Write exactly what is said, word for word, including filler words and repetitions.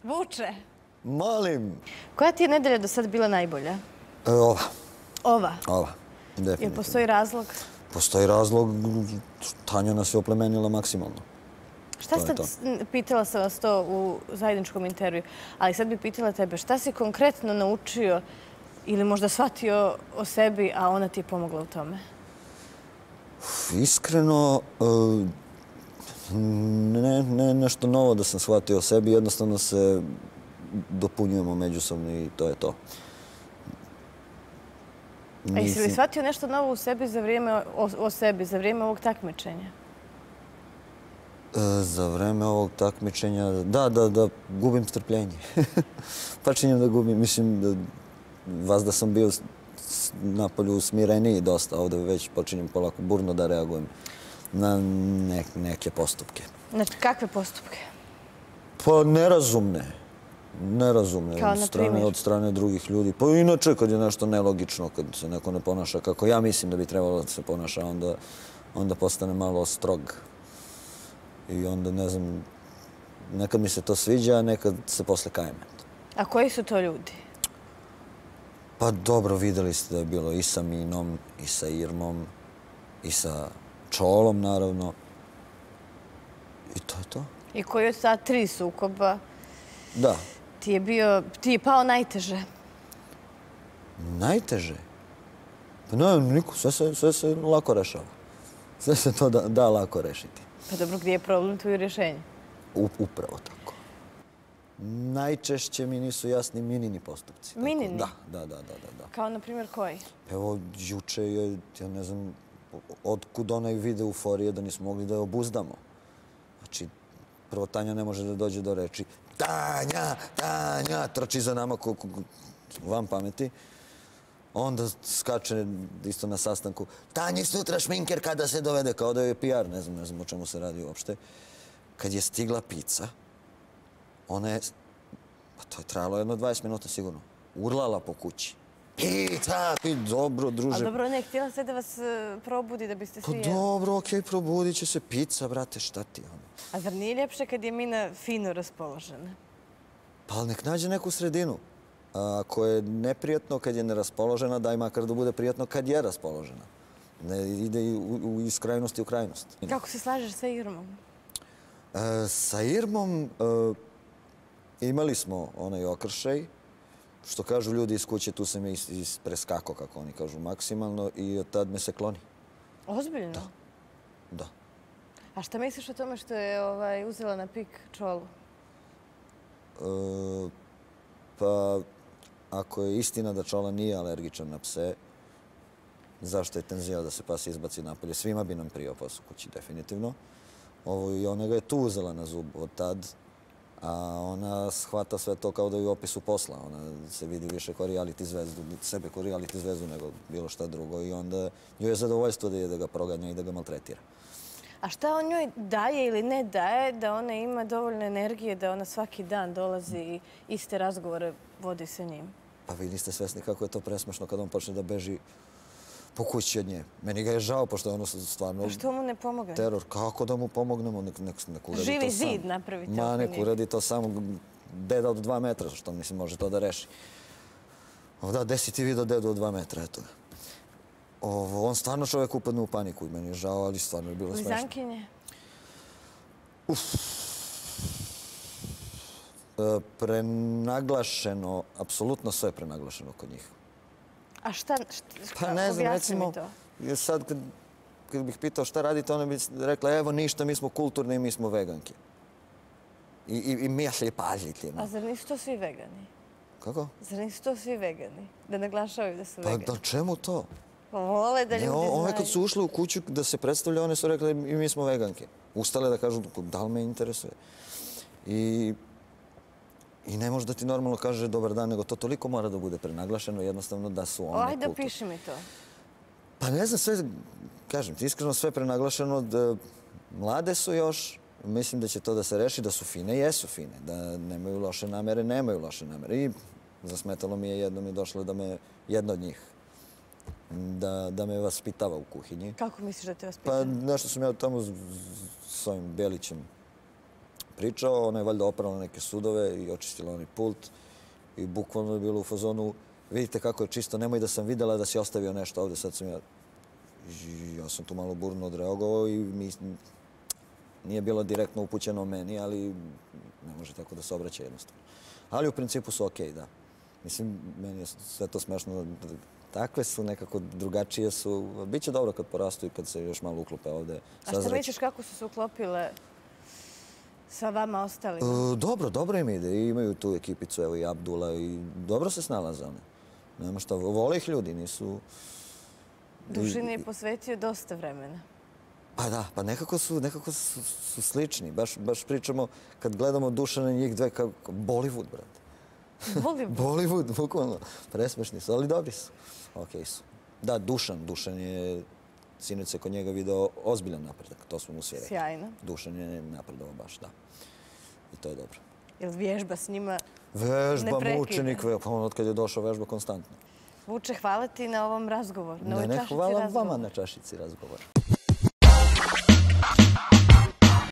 Vuče. Molim. Koja ti je nedelja do sad bila najbolja? Ova. Ova? Ova, Jel definitivno. postoji razlog? Postoji razlog. Tanja nas je oplemenila maksimalno. Šta ste, pitala sam vas to u zajedničkom intervju, ali sad bih pitala tebe, šta si konkretno naučio ili možda shvatio o sebi, a ona ti je pomogla u tome? Iskreno, ne, ne nešto novo da sam shvatio o sebi, jednostavno se dopunjujemo međusobno i to je to. A jesi li shvatio nešto novo u sebi za vrijeme, o, o sebi za vrijeme ovog takmičenja? Za vreme ovog takmičenja, da, da, da, gubim strpljenje. Počinjem da gubim, mislim da vas da sam bio napolju smireniji dosta, ovdje već počinjem polako burno da reagujem na ne, neke postupke. Znači, kakve postupke? Pa nerazumne. Nerazumne Kao od na strane, primjer? od strane drugih ljudi. Pa inače, kad je nešto nelogično, kad se neko ne ponaša kako ja mislim da bi trebalo da se ponaša, onda, onda postane malo strog. I onda, ne znam, nekad mi se to sviđa, a nekad se posle kajem. A koji su to ljudi? Pa dobro, videli ste da je bilo i sa Minom, i sa Irmom, i sa Čolom, naravno. I to je to. I koji od ta tri sukoba Da. ti je bio, ti je pao najteže? Najteže? Pa ne, niko, sve se, sve se lako rešava. Sve se to da, da lako rešiti. Pa dobro, gdje je problem tu i rješenje? U, upravo tako. Najčešće mi nisu jasni Minini postupci. Tako, Minini? Da, da, da, da, da, da. Kao, na primjer, koji? Evo, juče je, ja ne znam, otkud onaj video euforije da nismo mogli da je obuzdamo. Znači, prvo Tanja ne može da dođe do reči. Tanja, Tanja, trči za nama ko, ko, van pameti. Onda skače isto na sastanku. Tanji sutra šminker kada se dovede, kao da je P R, ne znam, ne znam o čemu se radi uopšte. Kad je stigla pizza, ona je, pa to je trajalo jedno dvadeset minuta sigurno, urlala po kući. Pizza, pi, dobro, druže. Ali dobro, ne, htjela se da vas e, probudi, da biste Pa svi jeli. dobro, okej, probudit će se pizza, brate, šta ti ono? A zar nije ljepše kad je Mina fino raspoložena? Pa ali nek nađe neku sredinu. Ako je neprijatno kad je neraspoložena, daj makar da bude prijatno kad je raspoložena. Ne ide u, u, iz krajnosti u krajnost. Kako se slažeš sa Irmom? E, sa Irmom e, imali smo onaj okršaj. Što kažu ljudi iz kuće, tu sam je is, ispreskako, kako oni kažu, maksimalno i od tad me se kloni. Ozbiljno? Da. Da. A šta misliš o tome što je ovaj, uzela na pik Čolu? E, pa, ako je istina da Čola nije alergičan na pse, zašto je tenzija da se pas izbaci napolje? Svima bi nam prijao pas u kući, definitivno. Ovo, i ona ga je tu uzela na zub od tad, a ona shvata sve to kao da je u opisu posla. Ona se vidi više kao reality zvezdu, sebe kao reality zvezdu nego bilo šta drugo i onda joj je zadovoljstvo da je da ga proganja i da ga maltretira. A šta on njoj daje ili ne daje da ona ima dovoljno energije da ona svaki dan dolazi i iste razgovore vodi sa njim? Pa vi niste svesni kako je to presmešno kad on počne da beži po kući od nje. Meni ga je žao, pošto je ono stvarno... A što mu ne pomogne? Teror. Kako da mu pomognemo? Nek, nek, nek uradi Živi to sam. zid napravite Ma, oko nek njega. uradi to samo deda od dva metra, što mislim može to da reši. Da, desi ti video dedu od dva metra, eto ga. Ovo, on stvarno čovjek upadne u paniku i meni je žao, ali stvarno je bilo smešno. Blizankinje? Uf. E, prenaglašeno, apsolutno sve je prenaglašeno kod njih. A šta, šta Pa ne znam, objasni mi recimo, to. sad kad, kad bih pitao šta radite, ona bi rekla, evo ništa, mi smo kulturni i mi smo veganke. I, i, i misli paziti. A zar nisu to svi vegani? Kako? Zar nisu to svi vegani? Da naglašavaju da su Pa vegani? da čemu to? Pa vole da Ne, ljudi ove znaju. kad su ušle u kuću da se predstavlja, one su rekle i mi smo veganke. Ustale da kažu da li me interesuje. I, i ne može da ti normalno kaže dobar dan, nego to toliko mora da bude prenaglašeno jednostavno da su one Ajde, kulturne. piši mi to. Pa ne znam, sve, kažem ti iskreno, sve prenaglašeno. Da, mlade su još, mislim da će to da se reši, da su fine, jesu fine. Da nemaju loše namere, nemaju loše namere. I zasmetalo mi je, jednom je došlo da me, jedna od njih, da, da me vaspitava u kuhinji. Kako misliš da te Pa vaspitava? nešto sam ja tamo s, s ovim Belićem pričao, ona je valjda oprala neke sudove i očistila onaj pult i bukvalno je bilo u fazonu, vidite kako je čisto, nemoj da sam videla da si ostavio nešto ovde, sad sam ja... Ja sam tu malo burno odreagovao i mi... Nije bilo direktno upućeno meni, ali ne može tako da se obraća jednostavno. Ali u principu su okej, da. Mislim, meni je sve to smešno. Takve su, nekako drugačije su. Biće dobro kad porastu i kad se još malo uklope ovde. A šta misliš kako su se uklopile sa vama ostalima? Dobro, dobro im ide. Imaju tu ekipicu, evo i Abdula i dobro se snalaze one. Nema šta, vole ih ljudi, nisu... Dušin je posvetio dosta vremena. Pa da, pa nekako su, nekako su, su slični. Baš, baš pričamo, kad gledamo Dušana i njih dve, kao Bollywood, brate. Bollywood? Bollywood, bukvalno. Presmešni su, ali dobri su. Okej su. Da, Dušan. Dušan je, sinoć se kod njega video ozbiljan napredak. To smo mu svi rekli. Sjajno. Dušan je napredovao baš, da. I to je dobro. Jel vježba s njima Vežba, mučenik, pa on od kad je došao vežba konstantno. Vuče, hvala ti na ovom razgovoru. Ne, ne, hvala vama na čašici razgovora.